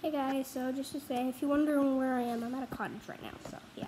Hey guys, so just to say, if you're wondering where I am, I'm at a cottage right now, so yeah.